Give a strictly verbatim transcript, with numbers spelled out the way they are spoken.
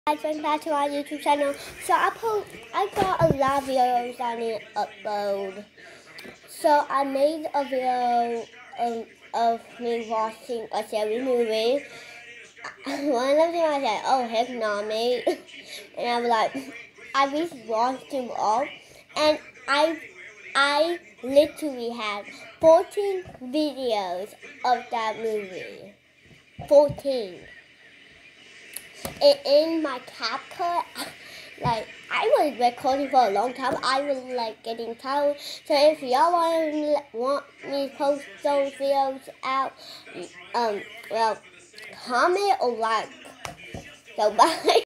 Guys, welcome back to my YouTube channel. So I put, I got a lot of videos I need to upload. So I made a video um, of me watching a scary movie. One of them I said, "Oh heck no, mate," and I was like, I just watched them all, and I, I literally had fourteen videos of that movie. fourteen. And in my CapCut, like I was recording for a long time. I was like getting tired. So if y'all want me, want me to post those videos out, um, well, comment or like. So bye.